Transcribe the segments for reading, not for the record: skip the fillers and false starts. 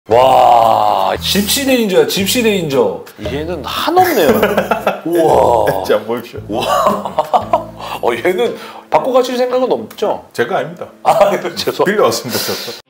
와, 집시 레인저야, 집시 레인저. 얘는 한없네요. 우와. 자, 보십시오. 우와. 얘는 바꿔 가실 생각은 없죠? 제가 아닙니다. 아, 죄송. 빌려왔습니다, 저도.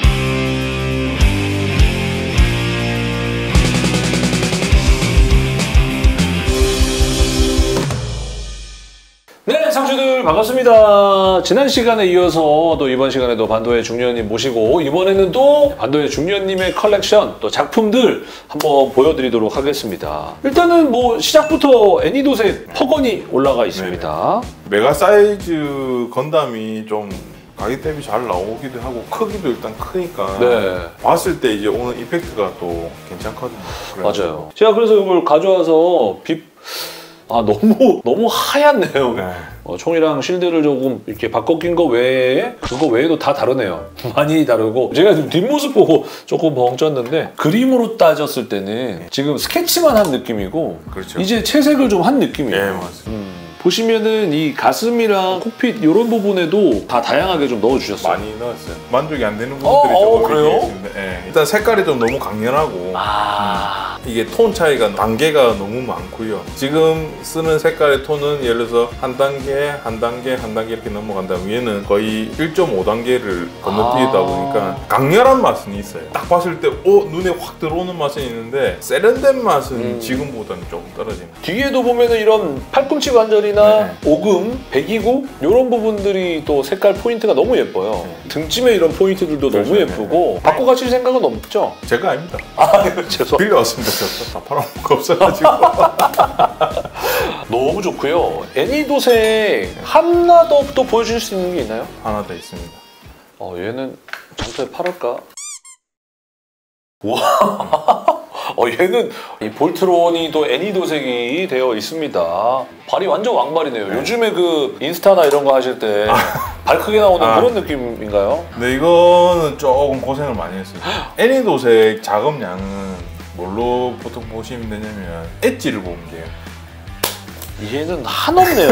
네, 상추들 반갑습니다. 지난 시간에 이어서 또 이번 시간에도 반도의 중년님 모시고 이번에는 또 반도의 중년님의 컬렉션 또 작품들 한번 보여드리도록 하겠습니다. 일단은 뭐 시작부터 애니도색 퍼건이 올라가 있습니다. 메가 사이즈 건담이 좀 가격 대비 잘 나오기도 하고 크기도 일단 크니까 네. 봤을 때 이제 오는 이펙트가 또 괜찮거든요. 맞아요. 제가 그래서 이걸 가져와서 너무 하얗네요. 네. 총이랑 실드를 조금 이렇게 바꿔 낀 거 외에 그거 외에도 다 다르네요. 많이 다르고 제가 지금 뒷모습 보고 조금 벙쪘는데 그림으로 따졌을 때는 지금 스케치만 한 느낌이고 그렇죠. 이제 채색을 좀 한 느낌이에요. 네, 맞습니다. 보시면은 이 가슴이랑 콕핏 이런 부분에도 다 다양하게 좀 넣어주셨어요. 많이 넣었어요. 만족이 안 되는 부분들이 조금 그래요? 있습니다. 네. 일단 색깔이 좀 너무 강렬하고 이게 톤 차이가 단계가 너무 많고요. 지금 쓰는 색깔의 톤은 예를 들어서 한 단계, 한 단계, 한 단계 이렇게 넘어간다면 얘는 거의 1.5단계를 건너뛰다 보니까 강렬한 맛은 있어요. 딱 봤을 때 눈에 확 들어오는 맛은 있는데 세련된 맛은 지금보다는 조금 떨어지는. 뒤에도 보면은 이런 팔꿈치 관절이나 오금, 배기구 이런 부분들이 또 색깔 포인트가 너무 예뻐요. 등짐의 이런 포인트들도 너무 예쁘고 바꿔 가실 생각은 없죠? 제가 아닙니다. 죄송. 빌려왔습니다. 다 팔아먹을 거 없어가지고. 너무 좋고요. 애니도색 하나 더 또 보여줄 수 있는 게 있나요? 하나 더 있습니다. 얘는 장터에 팔을까? 와. 얘는 이 볼트론이 또 애니도색이 되어 있습니다. 발이 완전 왕발이네요. 네. 요즘에 그 인스타나 이런 거 하실 때 발 크게 나오는 그런 느낌인가요? 네, 이거는 조금 고생을 많이 했어요. 애니도색 작업량은 뭘로 보통 보시면 되냐면 엣지를 보면 돼요. 얘는 한없네요.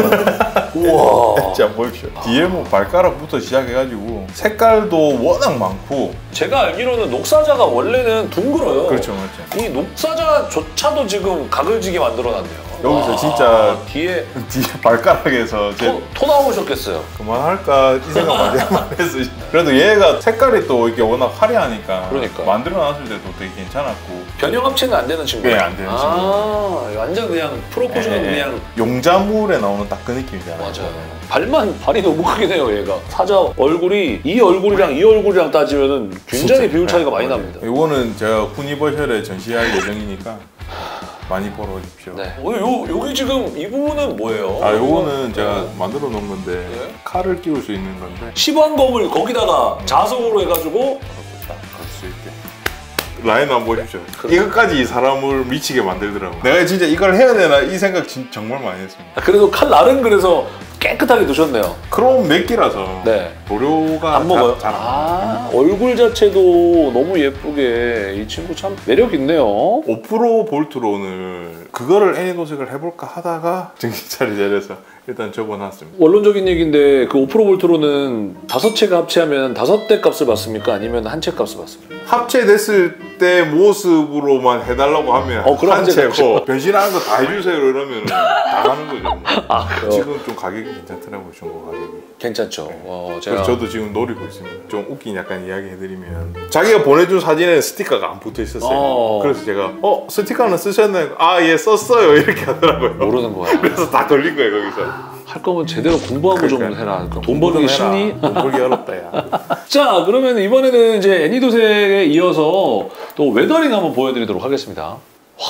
우와. 자, 보십시오. 뒤에 뭐 발가락부터 시작해가지고 색깔도 워낙 많고. 제가 알기로는 녹사자가 원래는 둥글어요. 그렇죠, 맞죠. 이 녹사자조차도 지금 가글지게 만들어놨네요. 여기서 진짜 뒤에 발가락에서 토 나오셨겠어요. 그만할까 이 생각 많이 했어요. 그래도 얘가 색깔이 또 이렇게 워낙 화려하니까 그러니까. 만들어놨을 때도 되게 괜찮았고. 변형 합체는 안 되는 친구예요? 네, 안 되는 친구. 완전 그냥 프로포즈는 그냥 용자물에 나오는 딱 그 느낌이잖아요. 맞아요. 발이 너무 크긴 해요, 얘가. 사자 얼굴이 이 얼굴이랑 이 얼굴이랑 따지면은 굉장히 비율 차이가 많이 납니다. 이거는 제가 후니버셜에 전시할 예정이니까 많이 보러 오십시오. 네. 여기 지금 이 부분은 뭐예요? 요거는 제가 만들어 놓은 건데 칼을 끼울 수 있는 건데 시범검을 거기다가 자석으로 해가지고 딱 갈 수 있게. 라인 한번 보십시오. 이것까지 이 사람을 미치게 만들더라고요. 내가 진짜 이걸 해야 되나 이 생각 정말 많이 했습니다. 그래도 칼날은 그래서 깨끗하게 두셨네요. 크롬 맥기라서 네. 도료가 안 먹어요? 잘 안 먹어요. 얼굴 자체도 너무 예쁘게 이 친구 참 매력 있네요. 5% 볼트론을 그거를 애니도색을 해볼까 하다가 정신 차리자려서 일단 적어놨습니다. 원론적인 얘기인데 그 5% 볼트로는 5채가 합체하면 5대 값을 받습니까? 아니면 한 채 값을 받습니까? 합체됐을 때 모습으로만 해달라고 하면 그럼 한 채고 변신하는 거 다 해주세요 이러면 다 가는 거죠. 그래요? 지금 좀 가격이 괜찮더라고요. 중고 가격이. 괜찮죠. 그래서 저도 지금 노리고 있습니다. 좀 웃긴 약간 이야기 해드리면 자기가 보내준 사진에 스티커가 안 붙어 있었어요. 그래서 제가 스티커는 쓰셨나요? 예 썼어요 이렇게 하더라고요. 모르는 거야. 그래서 다 걸린 거예요 거기서. 할 거면 제대로 공부하고 좀 해라. 돈 벌기 쉽니? 돈 벌기 어렵다 야. 자, 그러면 이번에는 이제 애니도색에 이어서 또 웨더링 한번 보여드리도록 하겠습니다. 와,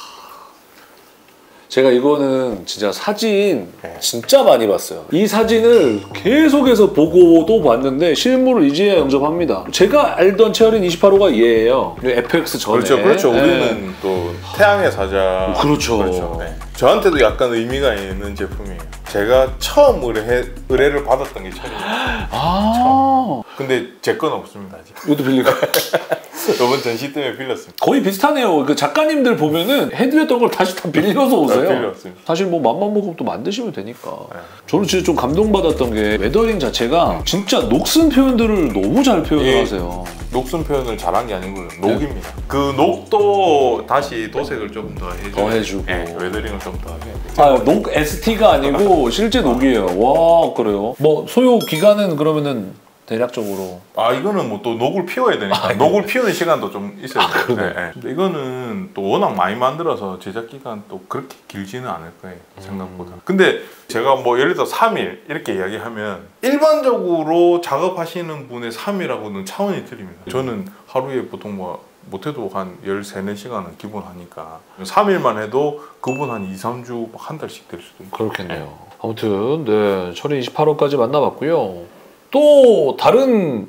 제가 이거는 진짜 사진 진짜 많이 봤어요. 이 사진을 계속해서 보고도 봤는데 실물을 이제야 영접합니다. 제가 알던 체어린 28호가 얘예요. FX 전에. 그렇죠. 우리는 또 태양의 사자. 그렇죠. 네. 저한테도 약간 의미가 있는 제품이에요. 제가 처음 의뢰를 받았던 게 처음이에요. 아, 근데 제 건 없습니다 아직. 이것도 빌리고. 이번 전시 때문에 빌렸습니다. 거의 비슷하네요. 그 작가님들 보면은 해드렸던 걸 다시 다 빌려서 오세요. 빌렸습니다. 사실 뭐 맘만 먹으면 또 만드시면 되니까. 네. 저는 진짜 좀 감동받았던 게 웨더링 자체가 진짜 녹슨 표현들을 너무 잘 표현을 예. 하세요. 녹슨 표현을 잘한 게 아니고요. 녹입니다. 그 녹도 다시 도색을 조금 더 해주고. 네, 웨더링을 좀 더 해야 돼요. 아, 녹 ST가 아니고 실제 녹이에요. 와, 그래요? 뭐 소요 기간은 그러면은 대략적으로 아 이거는 뭐 또 녹을 피워야 되니까 녹을 피우는 시간도 좀 있어야 돼요. 그러네. 네, 네. 근데 이거는 또 워낙 많이 만들어서 제작 기간 또 그렇게 길지는 않을 거예요 생각보다. 근데 제가 뭐 예를 들어 3일 이렇게 이야기하면 일반적으로 작업하시는 분의 3일하고는 차원이 틀립니다. 저는 하루에 보통 뭐 못해도 한 13, 4시간은 기본 하니까 3일만 해도 그분 한 2, 3주 한 달씩 될 수도 있고. 그렇겠네요. 아무튼 네, 철인 28호까지 만나봤고요. 또 다른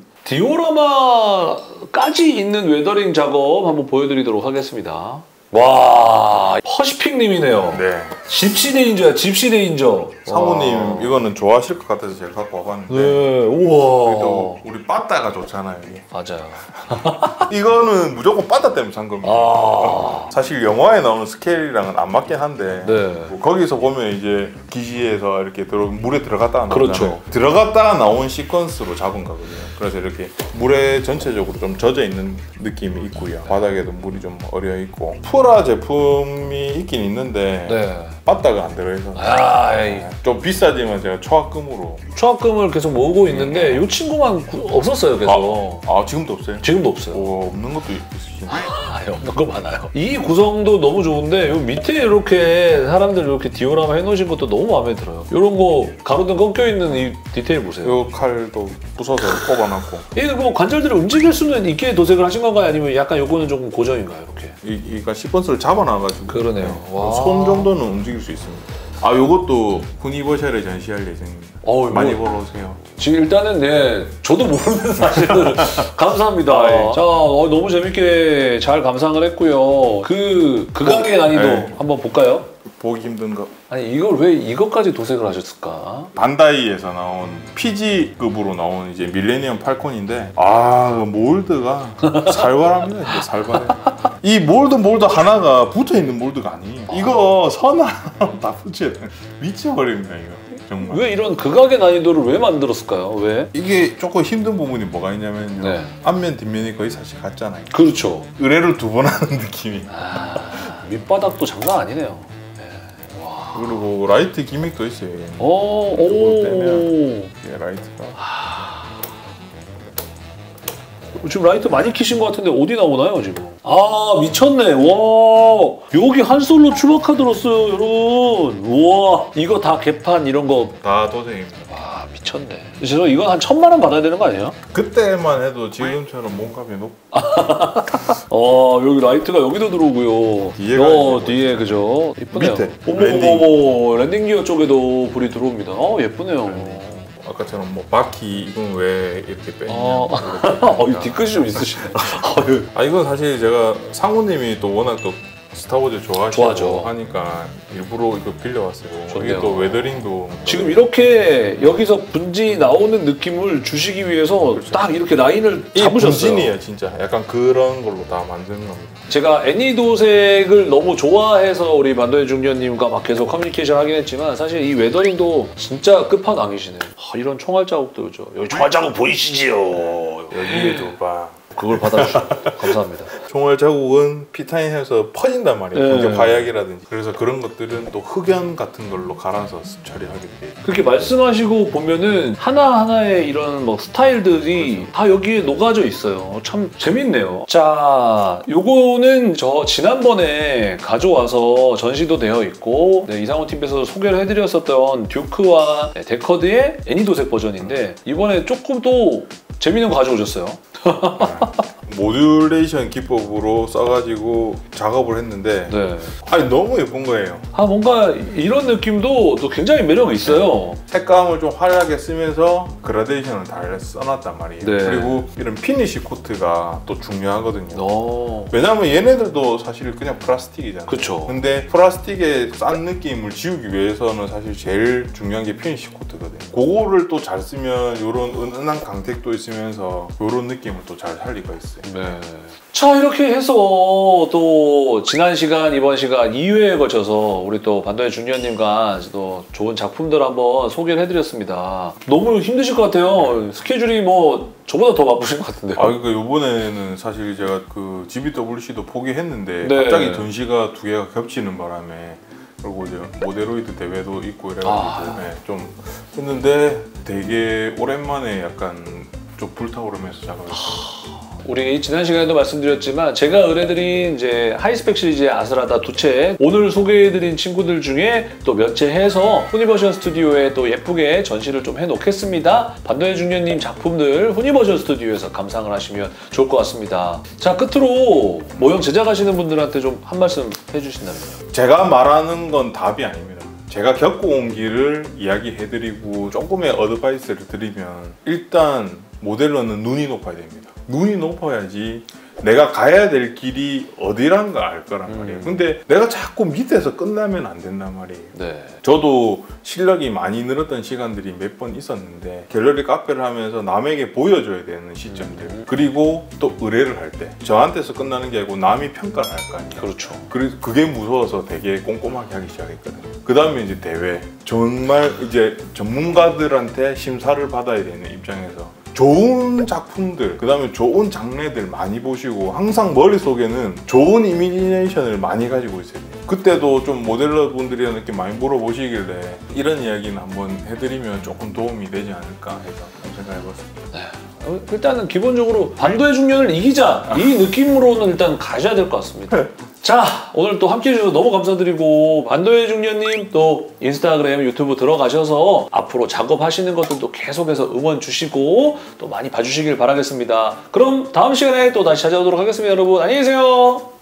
디오라마까지 있는 웨더링 작업 한번 보여드리도록 하겠습니다. 와, 퍼시픽님이네요. 네. 집시 레인저야, 집시 레인저. 사모님 와. 이거는 좋아하실 것 같아서 제가 갖고 와봤는데 네, 우와. 그래도 우리 빠따가 좋잖아요. 이게. 맞아요. 이거는 무조건 빠따 때문에 산 겁니다. 아, 사실 영화에 나오는 스케일이랑은 안 맞긴 한데 네. 뭐 거기서 보면 이제 기지에서 이렇게 물에 들어갔다가 나오잖아요. 그렇죠. 들어갔다가 나온 시퀀스로 잡은 거거든요. 그래서 이렇게 물에 전체적으로 좀 젖어 있는 느낌이 있고요. 바닥에도 물이 좀 어려 있고 푸라 제품이 있긴 있는데 네. 빠따가 안 들어있어서 아이, 좀 비싸지만 제가 초합금으로 초합금을 계속 모으고 있는데 이 친구만 없었어요, 계속. 지금도 없어요? 지금도 없어요. 없는 것도 있으시네. 없는 거 많아요. 이 구성도 너무 좋은데 요 밑에 이렇게 사람들 이렇게 디오라마 해놓으신 것도 너무 마음에 들어요. 이런 거 가로등 꺾여 있는 이 디테일 보세요. 이 칼도 부숴서 꼽아놨고 이게 뭐 관절들을 움직일 수는 있게 도색을 하신 건가요? 아니면 약간 요거는 조금 고정인가요? 이렇게. 이가 시퀀스를 잡아놔가지고 그러네요. 와. 손 정도는 움직일 수 있습니다. 요것도 후니버셜에 전시할 예정입니다. 많이 보러 오세요. 지금 일단은 네, 저도 모르는 사실을 감사합니다. 예. 자, 너무 재밌게 잘 감상을 했고요. 극악의 난이도 네. 한번 볼까요? 보기 힘든 거. 아니 이걸 왜 이것까지 도색을 하셨을까? 반다이에서 나온 PG급으로 나온 이제 밀레니엄 팔콘인데 몰드가 살벌합니다. 이제 살벌해. 이 몰드 하나가 붙어 있는 몰드가 아니에요. 이거 선 하나 다 붙여야 돼. 미쳐버립니다 이거. 정말. 왜 이런 극악의 난이도를 왜 만들었을까요? 왜? 이게 조금 힘든 부분이 뭐가 있냐면요. 네. 앞면 뒷면이 거의 사실 같잖아요. 그렇죠. 의뢰를 2번 하는 느낌이. 밑바닥도 장난 아니네요. 그리고 라이트 기믹도 있어요. 얘는. 오. 이게 라이트가. 지금 라이트 많이 키신 것 같은데 어디 나오나요 지금? 아 미쳤네. 와 여기 한솔로 추바카 들었어요 여러분. 우와 이거 다 개판 이런 거. 다 도색입니다. 와 미쳤네. 그래서 이건 한 1,000만 원 받아야 되는 거 아니에요? 그때만 해도 지금처럼 몸값이 높. 여기 라이트가 여기도 들어오고요. 뒤에가 뒤에 그죠? 예쁘네요. 밑에, 어머 랜딩 기어 쪽에도 불이 들어옵니다. 예쁘네요. 아까처럼 뭐 바퀴 이건 왜 이렇게 빼냐. 이 뒤끝이 좀 있으시네. 이건 사실 제가 상우님이 또 워낙 또 스타워즈 좋아하시고 좋아하죠. 하니까 일부러 이거 빌려왔어요. 좋네요. 이게 또 웨더링도 지금 이렇게 여기서 분지 나오는 느낌을 주시기 위해서 그렇죠. 딱 이렇게 라인을 이 잡으셨어요. 분진이에요 진짜. 약간 그런 걸로 다 만드는 겁니다. 제가 애니도색을 너무 좋아해서 우리 반도의 중년님과 막 계속 커뮤니케이션 하긴 했지만 사실 이 웨더링도 진짜 끝판왕이시네요. 이런 총알 자국도죠. 여기 총알 자국 보이시지요? 여기에도 봐. 그걸 받아주셔서 감사합니다. 총알 자국은 피타인해서 퍼진단 말이에요. 네. 이게 화약이라든지. 그래서 그런 것들은 또 흑연 같은 걸로 갈아서 처리하게 돼요. 그렇게 말씀하시고 보면은 하나하나의 이런 뭐 스타일들이 다 여기에 녹아져 있어요. 참 재밌네요. 자, 요거는 저 지난번에 가져와서 전시도 되어 있고 이상호 팀에서 소개를 해드렸었던 듀크와 데커드의 애니도색 버전인데 이번에 조금 또 재밌는 거 가져오셨어요. 모듈레이션 기법으로 써가지고 작업을 했는데 네. 아니 너무 예쁜 거예요. 뭔가 이런 느낌도 또 굉장히 매력이 있어요. 색감을 좀 화려하게 쓰면서 그라데이션을 잘 써놨단 말이에요. 네. 그리고 이런 피니쉬 코트가 또 중요하거든요. 오. 왜냐면 얘네들도 사실 그냥 플라스틱이잖아요. 그쵸. 근데 플라스틱의 싼 느낌을 지우기 위해서는 사실 제일 중요한 게 피니쉬 코트거든요. 그거를 또 잘 쓰면 이런 은은한 광택도 있으면서 이런 느낌을 또 잘 살리고 있어요. 네. 자, 이렇게 해서 또 지난 시간, 이번 시간 2회에 걸쳐서 우리 또 반도의 중년님과 또 좋은 작품들 한번 소개를 해드렸습니다. 너무 힘드실 것 같아요. 스케줄이 뭐 저보다 더 바쁘신 것 같은데요. 그러니까 이번에는 사실 제가 그 GBWC도 포기했는데 네. 갑자기 전시가 두 개가 겹치는 바람에 그리고 이제 모데로이드 대회도 있고 이래가지고 네, 좀 했는데 되게 오랜만에 약간 좀 불타오르면서 작업을 했어요. 우리 지난 시간에도 말씀드렸지만 제가 의뢰드린 이제 하이스펙 시리즈의 아스라다 두 채 오늘 소개해드린 친구들 중에 또 몇 채 해서 후니버션 스튜디오에 또 예쁘게 전시를 좀 해놓겠습니다. 반도의 중년님 작품들 후니버션 스튜디오에서 감상을 하시면 좋을 것 같습니다. 자, 끝으로 모형 제작하시는 분들한테 좀 한 말씀 해주신다면요. 제가 말하는 건 답이 아닙니다. 제가 겪어온 길을 이야기해드리고 조금의 어드바이스를 드리면 일단 모델러는 눈이 높아야 됩니다. 눈이 높아야지 내가 가야 될 길이 어디란 걸 알 거란 말이에요. 근데 내가 자꾸 밑에서 끝나면 안 된단 말이에요. 네. 저도 실력이 많이 늘었던 시간들이 몇 번 있었는데 갤러리 카페를 하면서 남에게 보여줘야 되는 시점들 그리고 또 의뢰를 할 때 저한테서 끝나는 게 아니고 남이 평가를 할 거 아니에요. 그렇죠. 그래서 그게 무서워서 되게 꼼꼼하게 하기 시작했거든요. 그 다음에 이제 대회 정말 이제 전문가들한테 심사를 받아야 되는 입장에서 좋은 작품들, 그 다음에 좋은 장르들 많이 보시고 항상 머릿속에는 좋은 이미지네이션을 많이 가지고 있어요. 그때도 좀 모델러 분들이랑 이렇게 많이 물어보시길래 이런 이야기는 한번 해드리면 조금 도움이 되지 않을까 해서 생각해봤습니다. 네. 일단은 기본적으로 반도의 중년을 이기자 이 느낌으로는 일단 가셔야 될 것 같습니다. 자, 오늘 또 함께 해주셔서 너무 감사드리고 반도의 중년님 또 인스타그램, 유튜브 들어가셔서 앞으로 작업하시는 것들도 계속해서 응원 주시고 또 많이 봐주시길 바라겠습니다. 그럼 다음 시간에 또 다시 찾아오도록 하겠습니다. 여러분 안녕히 계세요.